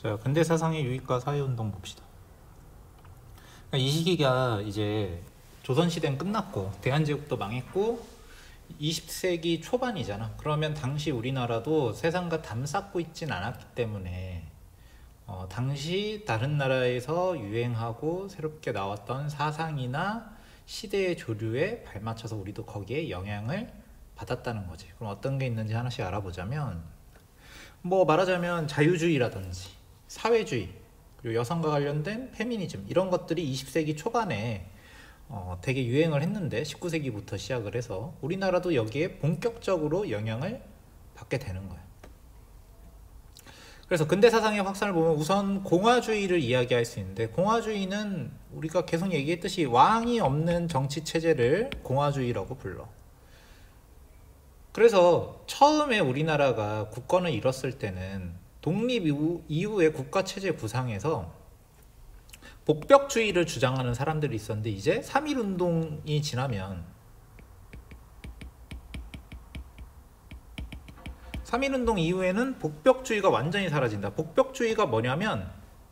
자, 근대 사상의 유익과 사회운동 봅시다. 이 시기가 이제 조선시대는 끝났고 대한제국도 망했고 20세기 초반이잖아. 그러면 당시 우리나라도 세상과 담쌓고 있진 않았기 때문에 당시 다른 나라에서 유행하고 새롭게 나왔던 사상이나 시대의 조류에 발맞춰서 우리도 거기에 영향을 받았다는 거지. 그럼 어떤 게 있는지 하나씩 알아보자면, 뭐 말하자면 자유주의라든지 사회주의, 그리고 여성과 관련된 페미니즘, 이런 것들이 20세기 초반에 되게 유행을 했는데 19세기부터 시작을 해서 우리나라도 여기에 본격적으로 영향을 받게 되는 거야. 그래서 근대 사상의 확산을 보면 우선 공화주의를 이야기할 수 있는데, 공화주의는 우리가 계속 얘기했듯이 왕이 없는 정치 체제를 공화주의라고 불러. 그래서 처음에 우리나라가 국권을 잃었을 때는 독립 이후의 국가체제 구상에서 복벽주의를 주장하는 사람들이 있었는데, 이제 3.1운동이 지나면 3.1운동 이후에는 복벽주의가 완전히 사라진다. 복벽주의가 뭐냐면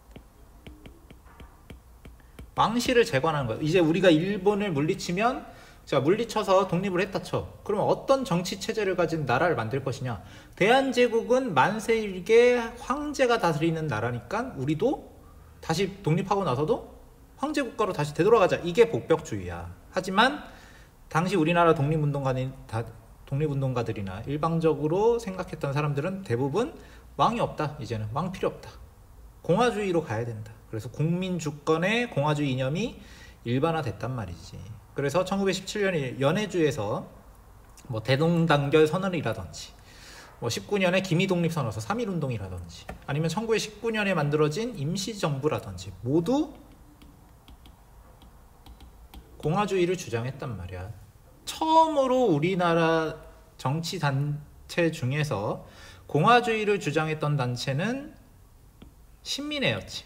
왕실을 재건하는 거예요. 이제 우리가 일본을 물리치면, 자, 물리쳐서 독립을 했다 쳐. 그러면 어떤 정치 체제를 가진 나라를 만들 것이냐. 대한제국은 만세일계 황제가 다스리는 나라니까 우리도 다시 독립하고 나서도 황제국가로 다시 되돌아가자. 이게 복벽주의야. 하지만 당시 우리나라 독립운동가들이나 일방적으로 생각했던 사람들은 대부분 왕이 없다. 이제는 왕 필요 없다. 공화주의로 가야 된다. 그래서 국민주권의 공화주의 이념이 일반화됐단 말이지. 그래서 1917년에 연해주에서 뭐 대동단결 선언이라든지, 뭐 19년에 기미독립선언서 3.1운동이라든지, 아니면 1919년에 만들어진 임시정부라든지 모두 공화주의를 주장했단 말이야. 처음으로 우리나라 정치 단체 중에서 공화주의를 주장했던 단체는 신민회였지.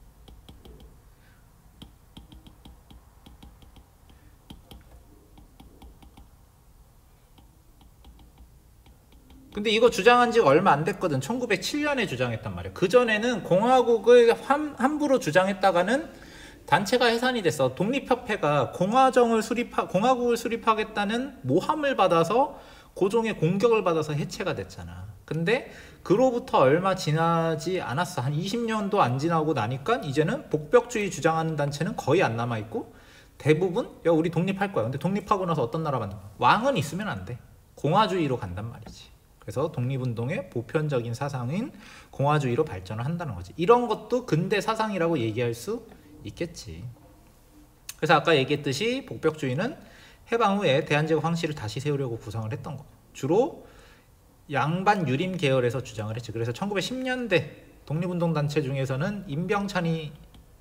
근데 이거 주장한 지가 얼마 안 됐거든. 1907년에 주장했단 말이야. 그전에는 공화국을 함부로 주장했다가는 단체가 해산이 됐어. 독립협회가 공화국을 수립하겠다는 모함을 받아서 고종의 공격을 받아서 해체가 됐잖아. 근데 그로부터 얼마 지나지 않았어. 한 20년도 안 지나고 나니까 이제는 복벽주의 주장하는 단체는 거의 안 남아있고, 대부분 야 우리 독립할 거야. 근데 독립하고 나서 어떤 나라 만든 거야? 왕은 있으면 안 돼. 공화주의로 간단 말이지. 그래서 독립운동의 보편적인 사상인 공화주의로 발전을 한다는 거지. 이런 것도 근대 사상이라고 얘기할 수 있겠지. 그래서 아까 얘기했듯이 복벽주의는 해방 후에 대한제국 황실을 다시 세우려고 구성을 했던 거. 주로 양반 유림 계열에서 주장을 했지. 그래서 1910년대 독립운동 단체 중에서는 임병찬이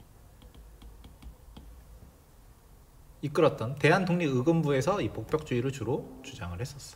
이끌었던 대한독립의금부에서 이 복벽주의를 주로 주장을 했었어.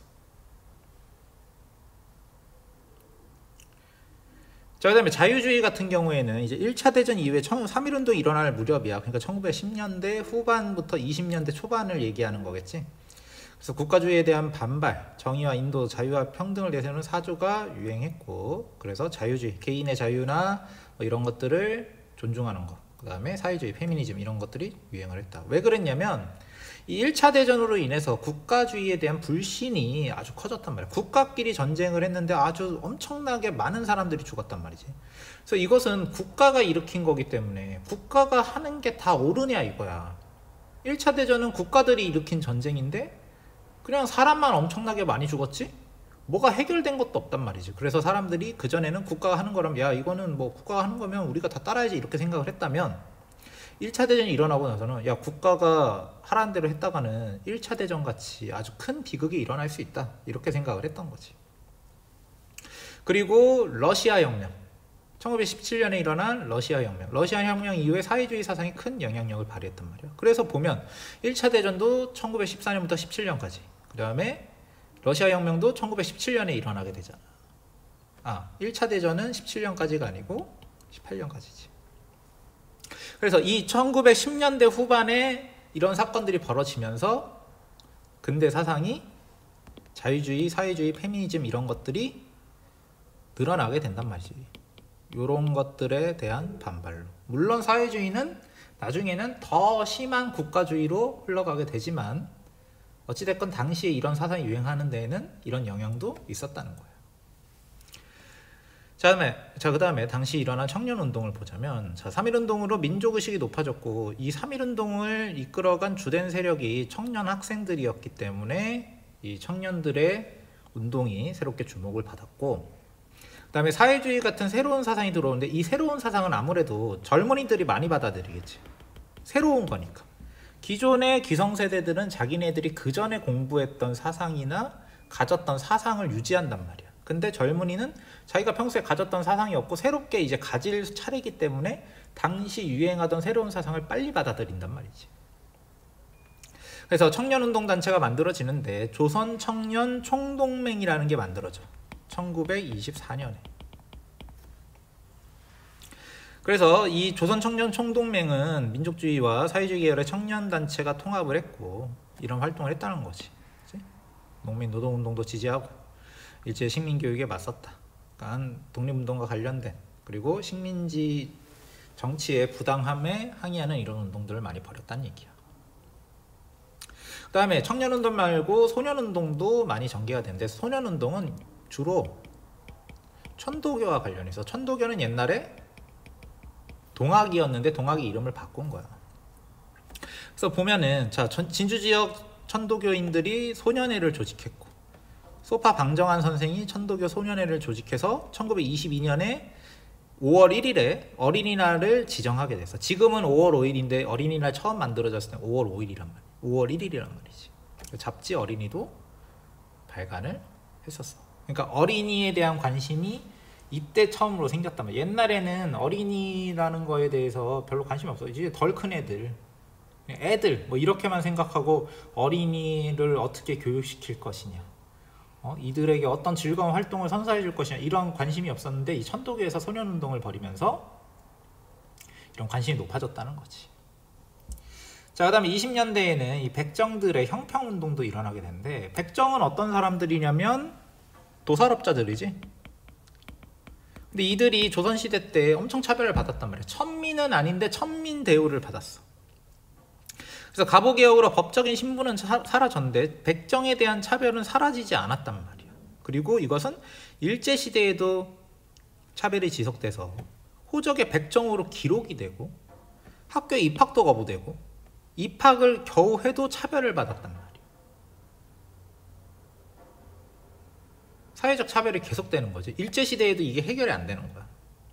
자, 그 다음에 자유주의 같은 경우에는 이제 1차 대전 이후에 3.1운동이 일어날 무렵이야. 그러니까 1910년대 후반부터 20년대 초반을 얘기하는 거겠지. 그래서 국가주의에 대한 반발, 정의와 인도, 자유와 평등을 내세우는 사조가 유행했고, 그래서 자유주의, 개인의 자유나 뭐 이런 것들을 존중하는 거, 그 다음에 사회주의, 페미니즘 이런 것들이 유행을 했다. 왜 그랬냐면 이 1차 대전으로 인해서 국가주의에 대한 불신이 아주 커졌단 말이야. 국가끼리 전쟁을 했는데 아주 엄청나게 많은 사람들이 죽었단 말이지. 그래서 이것은 국가가 일으킨 거기 때문에 국가가 하는 게 다 옳으냐 이거야. 1차 대전은 국가들이 일으킨 전쟁인데 그냥 사람만 엄청나게 많이 죽었지? 뭐가 해결된 것도 없단 말이지. 그래서 사람들이 그전에는 국가가 하는 거라면 야 이거는 뭐 국가가 하는 거면 우리가 다 따라야지 이렇게 생각을 했다면, 1차 대전이 일어나고 나서는 야 국가가 하라는 대로 했다가는 1차 대전 같이 아주 큰 비극이 일어날 수 있다 이렇게 생각을 했던 거지. 그리고 러시아 혁명, 1917년에 일어난 러시아 혁명, 러시아 혁명 이후에 사회주의 사상이 큰 영향력을 발휘했단 말이야. 그래서 보면 1차 대전도 1914년부터 17년까지, 그 다음에 러시아 혁명도 1917년에 일어나게 되잖아. 1차 대전은 17년까지가 아니고 18년까지지. 그래서 이 1910년대 후반에 이런 사건들이 벌어지면서 근대 사상이 자유주의, 사회주의, 페미니즘 이런 것들이 늘어나게 된단 말이지. 이런 것들에 대한 반발로. 물론 사회주의는 나중에는 더 심한 국가주의로 흘러가게 되지만 어찌됐건 당시에 이런 사상이 유행하는 데에는 이런 영향도 있었다는 거예요. 그 다음에 당시 일어난 청년운동을 보자면, 자, 3.1운동으로 민족의식이 높아졌고, 이 3.1운동을 이끌어간 주된 세력이 청년 학생들이었기 때문에 이 청년들의 운동이 새롭게 주목을 받았고, 그 다음에 사회주의 같은 새로운 사상이 들어오는데, 이 새로운 사상은 아무래도 젊은이들이 많이 받아들이겠지. 새로운 거니까. 기존의 기성세대들은 자기네들이 그 전에 공부했던 사상이나 가졌던 사상을 유지한단 말이야. 근데 젊은이는 자기가 평소에 가졌던 사상이 없고 새롭게 이제 가질 차례이기 때문에 당시 유행하던 새로운 사상을 빨리 받아들인단 말이지. 그래서 청년운동단체가 만들어지는데 조선청년총동맹이라는 게 만들어져. 1924년에. 그래서 이 조선청년총동맹은 민족주의와 사회주의 계열의 청년단체가 통합을 했고 이런 활동을 했다는 거지. 그치? 농민 노동운동도 지지하고 일제 식민교육에 맞섰다. 그러니까 독립운동과 관련된, 그리고 식민지 정치의 부당함에 항의하는 이런 운동들을 많이 벌였다는 얘기야. 그 다음에 청년운동 말고 소년운동도 많이 전개가 되는데, 소년운동은 주로 천도교와 관련해서, 천도교는 옛날에 동학이었는데 동학이 이름을 바꾼 거야. 그래서 보면은, 자, 진주 지역 천도교인들이 소년회를 조직했고, 소파 방정환 선생이 천도교 소년회를 조직해서 1922년에 5월 1일에 어린이날을 지정하게 됐어. 지금은 5월 5일인데 어린이날 처음 만들어졌을 때 5월 5일이란 말이야. 5월 1일이란 말이지. 잡지 어린이도 발간을 했었어. 그러니까 어린이에 대한 관심이 이때 처음으로 생겼단 말이야. 옛날에는 어린이라는 거에 대해서 별로 관심이 없어. 이제 덜 큰 애들 뭐 이렇게만 생각하고 어린이를 어떻게 교육시킬 것이냐, 이들에게 어떤 즐거운 활동을 선사해 줄 것이냐, 이런 관심이 없었는데 이 천도교에서 소년운동을 벌이면서 이런 관심이 높아졌다는 거지. 자, 그 다음에 20년대에는 이 백정들의 형평운동도 일어나게 되는데, 백정은 어떤 사람들이냐면 도살업자들이지. 근데 이들이 조선시대 때 엄청 차별을 받았단 말이야. 천민은 아닌데 천민 대우를 받았어. 그래서 갑오개혁으로 법적인 신분은 사라졌는데 백정에 대한 차별은 사라지지 않았단 말이야. 그리고 이것은 일제시대에도 차별이 지속돼서 호적의 백정으로 기록이 되고 학교에 입학도 거부되고 입학을 겨우 해도 차별을 받았단 말이야. 사회적 차별이 계속되는 거지. 일제시대에도 이게 해결이 안 되는 거야.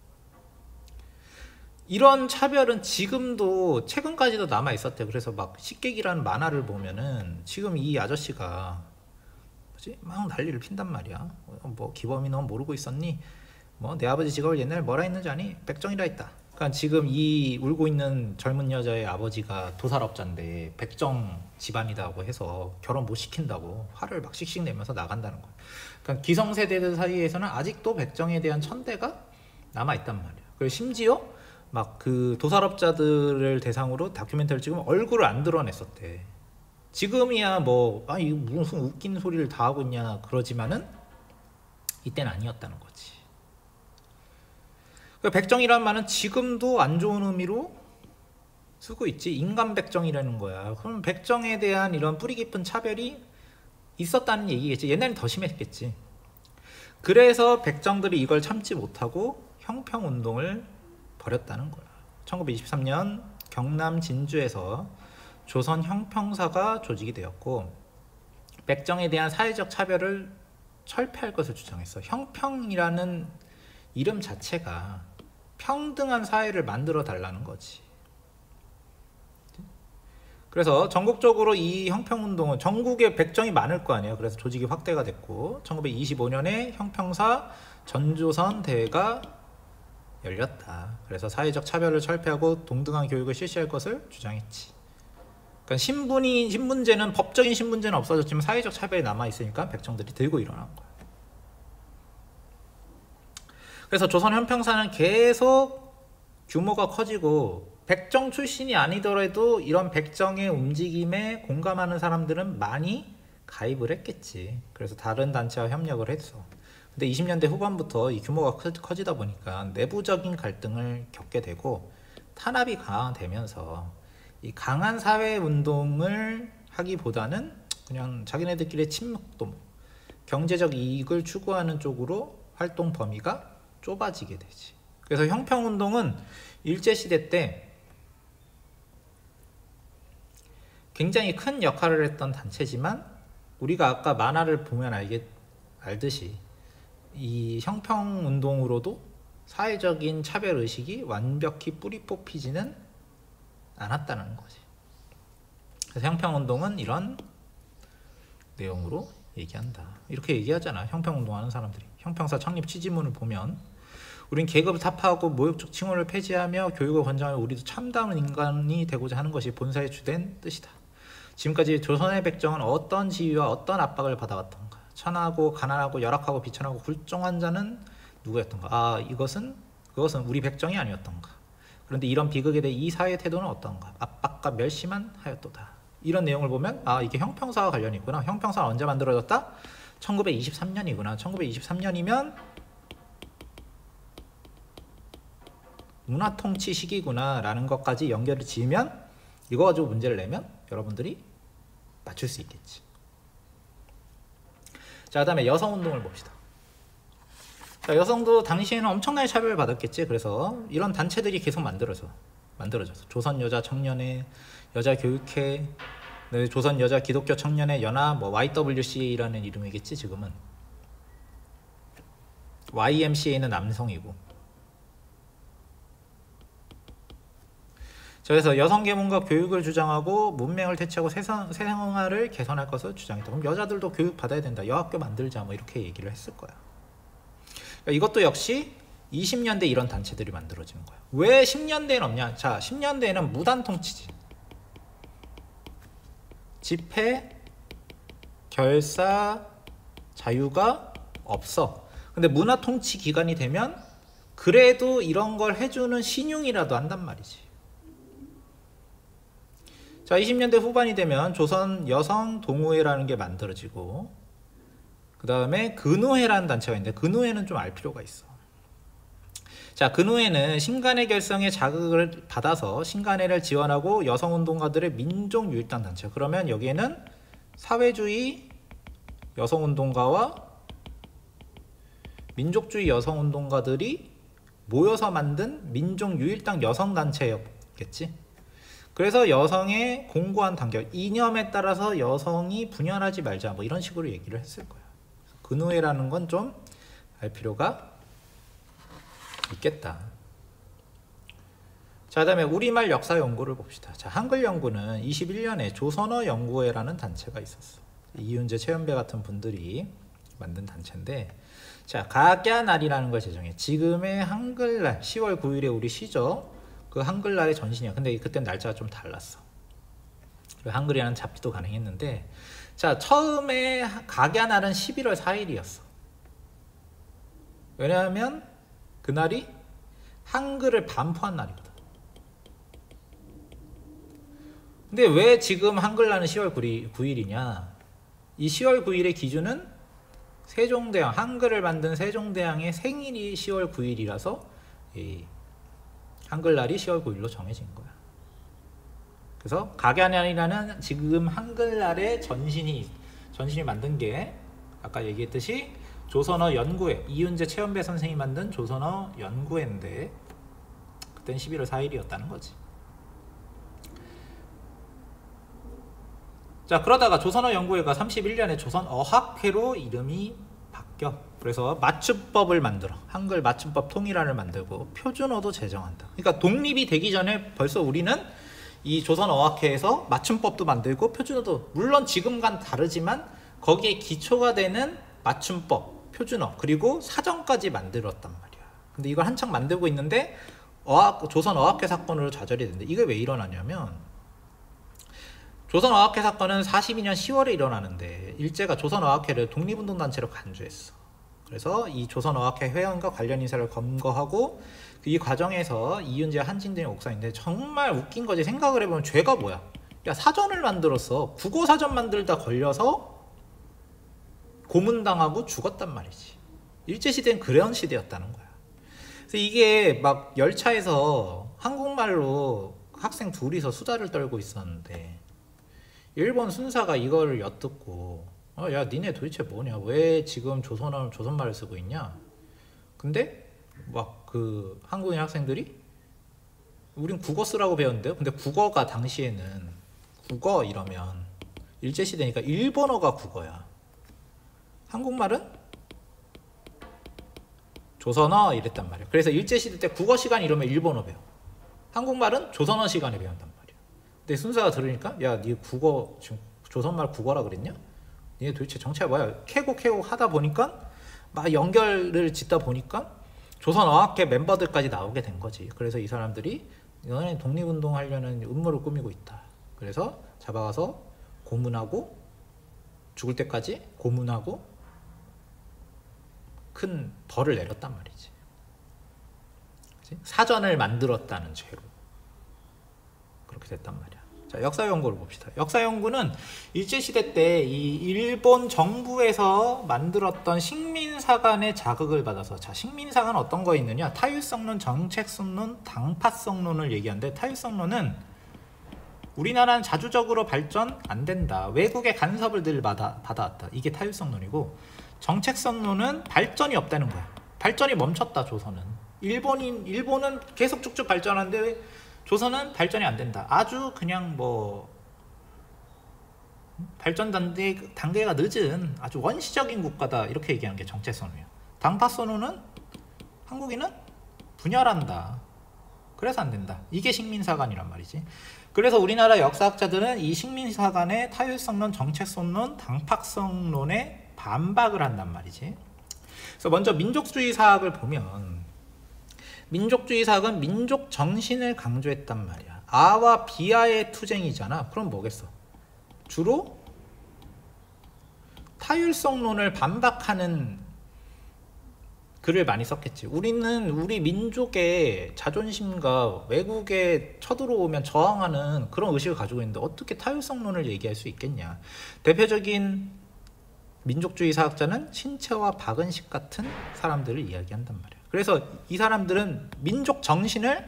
이런 차별은 지금도 최근까지도 남아 있었대. 그래서 막 식객이라는 만화를 보면은 지금 이 아저씨가 뭐지? 막 난리를 핀단 말이야. 뭐 기범이 너 모르고 있었니? 뭐 내 아버지 직업을 옛날에 뭐라 했는지 아니? 백정이라 했다. 그러니까 지금 이 울고 있는 젊은 여자의 아버지가 도살업자인데 백정 집안이라고 해서 결혼 못 시킨다고 화를 막 씩씩 내면서 나간다는 거야. 그러니까 기성세대들 사이에서는 아직도 백정에 대한 천대가 남아 있단 말이야. 그리고 심지어 막 그 도살업자들을 대상으로 다큐멘터리를 찍으면 얼굴을 안 드러냈었대. 지금이야 뭐 이거 무슨 웃긴 소리를 다 하고 있냐 그러지만은 이때는 아니었다는 거지. 백정이라는 말은 지금도 안 좋은 의미로 쓰고 있지. 인간 백정이라는 거야. 그럼 백정에 대한 이런 뿌리 깊은 차별이 있었다는 얘기겠지. 옛날엔 더 심했겠지. 그래서 백정들이 이걸 참지 못하고 형평운동을 벌였다는 거야. 1923년 경남 진주에서 조선 형평사가 조직이 되었고 백정에 대한 사회적 차별을 철폐할 것을 주장했어. 형평이라는 이름 자체가 평등한 사회를 만들어 달라는 거지. 그래서 전국적으로 이 형평운동은, 전국에 백정이 많을 거 아니에요. 그래서 조직이 확대가 됐고 1925년에 형평사 전조선 대회가 열렸다. 그래서 사회적 차별을 철폐하고 동등한 교육을 실시할 것을 주장했지. 그러니까 신분제는, 법적인 신분제는 없어졌지만 사회적 차별이 남아있으니까 백정들이 들고 일어난 거야. 그래서 조선 형평사는 계속 규모가 커지고 백정 출신이 아니더라도 이런 백정의 움직임에 공감하는 사람들은 많이 가입을 했겠지. 그래서 다른 단체와 협력을 했어. 근데 20년대 후반부터 이 규모가 커지다 보니까 내부적인 갈등을 겪게 되고 탄압이 강화되면서 이 강한 사회 운동을 하기보다는 그냥 자기네들끼리 친목도모, 경제적 이익을 추구하는 쪽으로 활동 범위가 좁아지게 되지. 그래서 형평운동은 일제시대 때 굉장히 큰 역할을 했던 단체지만 우리가 아까 만화를 보면 알듯이 이 형평운동으로도 사회적인 차별의식이 완벽히 뿌리 뽑히지는 않았다는 거지. 그래서 형평운동은 이런 내용으로 얘기한다. 이렇게 얘기하잖아. 형평운동하는 사람들이. 형평사 창립 취지문을 보면 우린 계급을 타파하고 모욕적 칭호를 폐지하며 교육을 권장하며 우리도 참다운 인간이 되고자 하는 것이 본사의 주된 뜻이다. 지금까지 조선의 백정은 어떤 지위와 어떤 압박을 받아왔던가. 천하고 가난하고 열악하고 비천하고 굴종한 자는 누구였던가. 그것은 우리 백정이 아니었던가. 그런데 이런 비극에 대해 이 사회의 태도는 어떤가. 압박과 멸시만 하였도다. 이런 내용을 보면 이게 형평사와 관련이 있구나. 형평사가 언제 만들어졌다? 1923년이구나. 1923년이면 문화통치 시기구나 라는 것까지 연결을 지으면 이거 가지고 문제를 내면 여러분들이 맞출 수 있겠지. 자, 그 다음에 여성운동을 봅시다. 자, 여성도 당시에는 엄청나게 차별을 받았겠지. 그래서 이런 단체들이 계속 만들어져서 조선여자청년회, 여자교육회, 조선여자 기독교 청년회 연합, YWCA라는 이름이겠지. 지금은 YMCA는 남성이고. 그래서 여성 계몽과 교육을 주장하고 문맹을 퇴치하고 세상화를 개선할 것을 주장했다. 그럼 여자들도 교육 받아야 된다. 여학교 만들자. 이렇게 얘기를 했을 거야. 그러니까 이것도 역시 20년대 이런 단체들이 만들어지는 거야. 왜 10년대에는 없냐? 자, 10년대에는 무단 통치지. 집회, 결사, 자유가 없어. 근데 문화 통치 기간이 되면 그래도 이런 걸 해주는 신용이라도 한단 말이지. 자, 20년대 후반이 되면 조선 여성 동호회라는 게 만들어지고, 그 다음에 근우회라는 단체가 있는데 근우회는 좀 알 필요가 있어. 자, 근우회는 신간회 결성에 자극을 받아서 신간회를 지원하고 여성운동가들의 민족유일단 단체. 그러면 여기에는 사회주의 여성운동가와 민족주의 여성운동가들이 모여서 만든 민족유일당 여성단체였겠지. 그래서 여성의 공고한 단결, 이념에 따라서 여성이 분열하지 말자, 이런 식으로 얘기를 했을 거야. 근우회라는 건 좀 알 필요가 있겠다. 자, 그다음에 우리말 역사 연구를 봅시다. 자, 한글 연구는 21년에 조선어 연구회라는 단체가 있었어. 이윤재, 최연배 같은 분들이 만든 단체인데, 자, 각야날이라는 걸 제정해. 지금의 한글날 10월 9일에 우리 쉬죠. 그 한글날의 전신이야. 근데 그때 날짜가 좀 달랐어. 한글이라는 잡지도 가능했는데, 자, 처음에 각야날은 11월 4일이었어. 왜냐하면 그날이 한글을 반포한 날이거든. 근데 왜 지금 한글날은 10월 9일이냐? 이 10월 9일의 기준은 세종대왕, 한글을 만든 세종대왕의 생일이 10월 9일이라서 한글날이 10월 9일로 정해진 거야. 그래서 각야날이라는 지금 한글날의 전신이 만든 게 아까 얘기했듯이 조선어 연구회, 이윤재 최연배 선생이 만든 조선어 연구회인데 그때는 11월 4일이었다는 거지. 자, 그러다가 조선어 연구회가 31년에 조선어학회로 이름이 바뀌어. 그래서 맞춤법을 만들어. 한글 맞춤법 통일안을 만들고 표준어도 제정한다. 그러니까 독립이 되기 전에 벌써 우리는 이 조선어학회에서 맞춤법도 만들고 표준어도, 물론 지금과는 다르지만 거기에 기초가 되는 맞춤법, 표준어, 그리고 사전까지 만들었단 말이야. 근데 이걸 한창 만들고 있는데 조선어학회 사건으로 좌절이 된대. 이게 왜 일어나냐면 조선어학회 사건은 42년 10월에 일어나는데 일제가 조선어학회를 독립운동단체로 간주했어. 그래서 이 조선어학회 회원과 관련 인사를 검거하고 이 과정에서 이윤재, 한진등이 옥사인데 정말 웃긴 거지. 생각을 해보면 죄가 뭐야? 야, 사전을 만들었어. 국어사전 만들다 걸려서 고문당하고 죽었단 말이지. 일제시대는 그런 시대였다는 거야. 그래서 이게 막 열차에서 한국말로 학생 둘이서 수다를 떨고 있었는데 일본 순사가 이거를 엿듣고 야 니네 도대체 뭐냐, 왜 지금 조선말을 쓰고 있냐. 근데 막 그 한국인 학생들이 우린 국어 쓰라고 배웠는데요. 근데 국어가 당시에는 국어 이러면 일제시대니까 일본어가 국어야. 한국말은 조선어 이랬단 말이야. 그래서 일제시대 때 국어 시간 이러면 일본어 배워. 한국말은 조선어 시간에 배운단 말이야. 근데 순사가 들으니까 야, 니 국어 지금 조선말 국어라 그랬냐? 니네 도대체 정체가 뭐야? 캐고 하다 보니까 막 연결을 짓다 보니까 조선어학회 멤버들까지 나오게 된 거지. 그래서 이 사람들이 너네 독립운동 하려는 음모를 꾸미고 있다. 그래서 잡아가서 고문하고 죽을 때까지 고문하고 큰 벌을 내렸단 말이지. 그치? 사전을 만들었다는 죄로 그렇게 됐단 말이야. 자, 역사 연구를 봅시다. 역사 연구는 일제시대 때 이 일본 정부에서 만들었던 식민사관의 자극을 받아서, 자, 식민사관은 어떤 거 있느냐? 타율성론, 정책성론, 당파성론을 얘기하는데, 타율성론은 우리나라는 자주적으로 발전 안 된다, 외국의 간섭을 늘 받아왔다, 이게 타율성론이고, 정책성론은 발전이 없다는 거야. 발전이 멈췄다, 조선은. 일본은 계속 쭉쭉 발전하는데 조선은 발전이 안 된다. 아주 그냥 뭐 발전 단계가 늦은 아주 원시적인 국가다, 이렇게 얘기하는 게 정체선언이에요. 당파선언은 한국인은 분열한다, 그래서 안 된다, 이게 식민사관이란 말이지. 그래서 우리나라 역사학자들은 이 식민사관의 타율성론, 정체성론, 당파성론에 반박을 한단 말이지. 그래서 먼저 민족주의 사학을 보면, 민족주의 사학은 민족 정신을 강조했단 말이야. 아와 비아의 투쟁이잖아. 그럼 뭐겠어? 주로 타율성론을 반박하는 글을 많이 썼겠지. 우리는 우리 민족의 자존심과 외국에 쳐들어오면 저항하는 그런 의식을 가지고 있는데 어떻게 타율성론을 얘기할 수 있겠냐. 대표적인 민족주의 사학자는 신채와 박은식 같은 사람들을 이야기한단 말이야. 그래서 이 사람들은 민족 정신을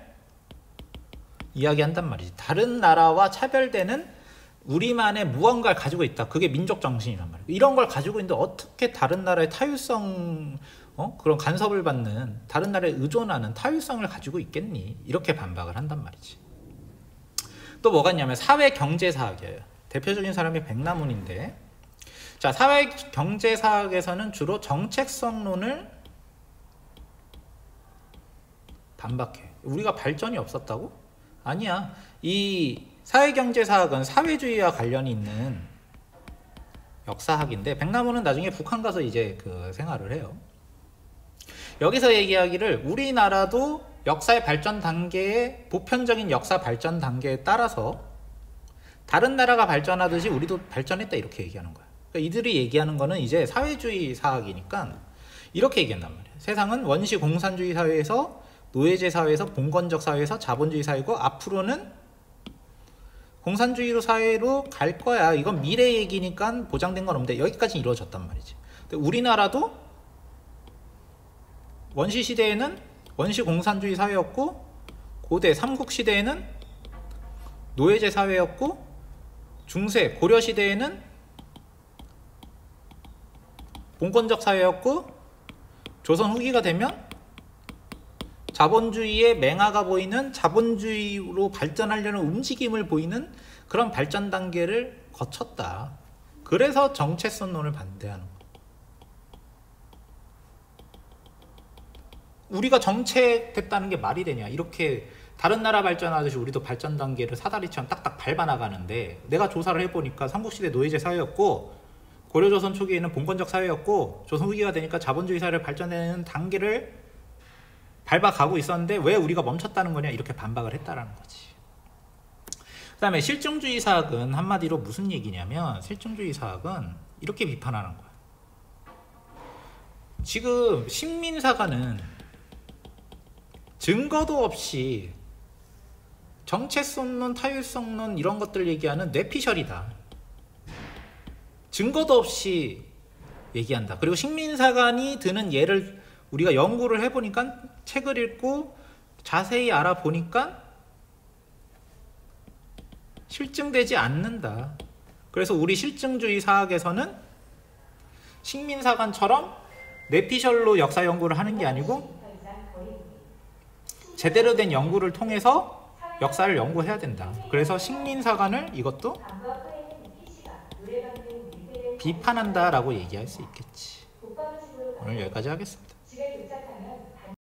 이야기한단 말이지. 다른 나라와 차별되는 우리만의 무언가를 가지고 있다, 그게 민족 정신이란 말이야. 이런 걸 가지고 있는데 어떻게 다른 나라의 타율성, 그런 간섭을 받는, 다른 나라에 의존하는 타율성을 가지고 있겠니? 이렇게 반박을 한단 말이지. 또 뭐가 있냐면 사회경제사학이에요. 대표적인 사람이 백남훈인데, 자, 사회경제사학에서는 주로 정책성론을 반박해. 우리가 발전이 없었다고? 아니야. 이 사회경제사학은 사회주의와 관련이 있는 역사학인데, 백남훈은 나중에 북한 가서 이제 그 생활을 해요. 여기서 얘기하기를 우리나라도 역사의 발전 단계에, 보편적인 역사 발전 단계에 따라서 다른 나라가 발전하듯이 우리도 발전했다, 이렇게 얘기하는 거야. 그러니까 이들이 얘기하는 거는 이제 사회주의 사학이니까 이렇게 얘기한단 말이야. 세상은 원시 공산주의 사회에서 노예제 사회에서 봉건적 사회에서 자본주의 사회고 앞으로는 공산주의로 사회로 갈 거야. 이건 미래 얘기니까 보장된 건 없는데 여기까지 이루어졌단 말이지. 근데 우리나라도 원시 시대에는 원시 공산주의 사회였고, 고대 삼국 시대에는 노예제 사회였고, 중세 고려 시대에는 봉건적 사회였고, 조선 후기가 되면 자본주의의 맹아가 보이는, 자본주의로 발전하려는 움직임을 보이는 그런 발전 단계를 거쳤다. 그래서 정체성론을 반대하는 거야. 우리가 정체됐다는 게 말이 되냐. 이렇게 다른 나라 발전하듯이 우리도 발전 단계를 사다리처럼 딱딱 밟아나가는데, 내가 조사를 해보니까 삼국시대 노예제 사회였고, 고려조선 초기에는 봉건적 사회였고, 조선 후기가 되니까 자본주의 사회를 발전되는 단계를 밟아가고 있었는데 왜 우리가 멈췄다는 거냐, 이렇게 반박을 했다라는 거지. 그 다음에 실증주의 사학은 한마디로 무슨 얘기냐면, 실증주의 사학은 이렇게 비판하는 거야. 지금 식민사관은 증거도 없이 정체성론, 타율성론 이런 것들 얘기하는 뇌피셜이다. 증거도 없이 얘기한다. 그리고 식민사관이 드는 예를 우리가 연구를 해보니까 책을 읽고 자세히 알아보니까 실증되지 않는다. 그래서 우리 실증주의 사학에서는 식민사관처럼 뇌피셜로 역사 연구를 하는 게 아니고 제대로 된 연구를 통해서 역사를 연구해야 된다. 그래서 식민사관을 이것도 비판한다라고 얘기할 수 있겠지. 오늘 여기까지 하겠습니다.